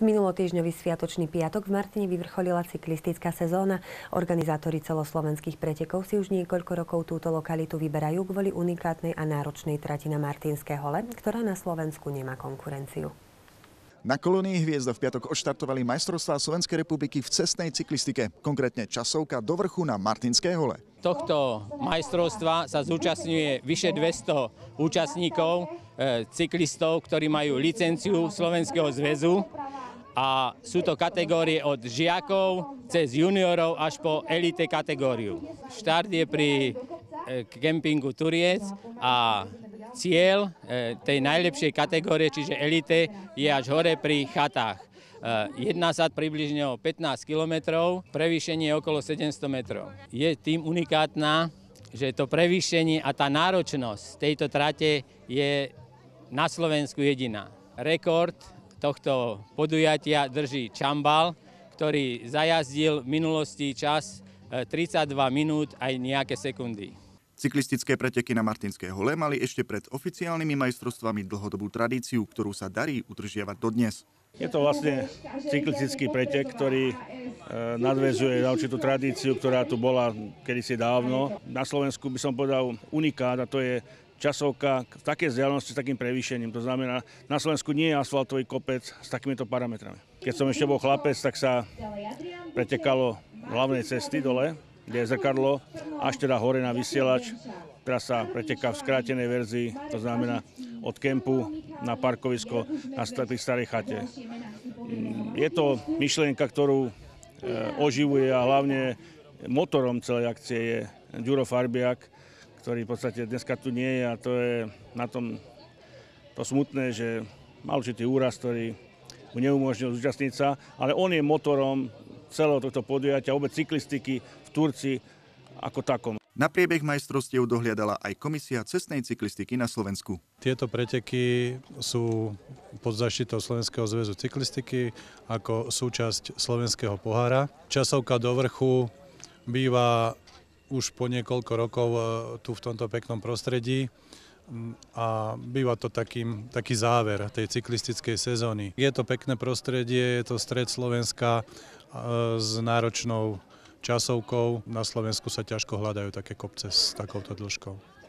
Minulotýždňový sviatočný piatok v Martine vyvrcholila cyklistická sezóna. Organizátori celoslovenských pretekov si už niekoľko rokov túto lokalitu vyberajú kvôli unikátnej a náročnej trati na Martinské hole, ktorá na Slovensku nemá konkurenciu. Na kolónii Hviezda v piatok odštartovali majstrovstvá Slovenskej republiky v cestnej cyklistike, konkrétne časovka do vrchu na Martinské hole. Tohto majstrovstva sa zúčastňuje vyše 200 účastníkov, cyklistov, ktorí majú licenciu Slovenského zväzu. A sú to kategórie od žiakov cez juniorov až po elite kategóriu. Štart je pri kempingu Turiec a cieľ tej najlepšej kategórie, čiže elite, je až hore pri chatách. Jedná sa približne o 15 kilometrov, prevýšenie je okolo 700 metrov. Je tým unikátna, že to prevýšenie a tá náročnosť tejto trate je na Slovensku jediná. Rekord tohto podujatia drží Čambal, ktorý zajazdil v minulosti čas 32 minút aj nejaké sekundy. Cyklistické preteky na Martinské hole mali ešte pred oficiálnymi majstrovstvami dlhodobú tradíciu, ktorú sa darí udržiavať dodnes. Je to vlastne cyklistický pretek, ktorý nadväzuje na určitú tradíciu, ktorá tu bola kedysi dávno. Na Slovensku by som povedal unikát, a to je časovka v takej vzdialenosti s takým prevýšením. To znamená, na Slovensku nie je asfaltový kopec s takýmito parametrami. Keď som ešte bol chlapec, tak sa pretekalo hlavnej cesty dole, kde je zrkadlo, až teda hore na vysielač. Teraz sa preteká v skrátenej verzii, to znamená od kempu na parkovisko na starej chate. Je to myšlienka, ktorú oživuje, a hlavne motorom celej akcie je Ďuro Farbiak, ktorý v podstate dneska tu nie je, a to je na tom to smutné, že mal určitý úraz, ktorý mu neumožnil zúčastniť sa, ale on je motorom celého tohto podujatia, vôbec cyklistiky v Turci ako takom. Na priebeh majstrovstiev dohliadala aj Komisia cestnej cyklistiky na Slovensku. Tieto preteky sú pod zaštitou Slovenského zväzu cyklistiky ako súčasť slovenského pohára. Časovka do vrchu býva už po niekoľko rokov tu v tomto peknom prostredí a býva to taký záver tej cyklistickej sezóny. Je to pekné prostredie, je to stred Slovenska s náročnou časovkou. Na Slovensku sa ťažko hľadajú také kopce s takouto dĺžkou.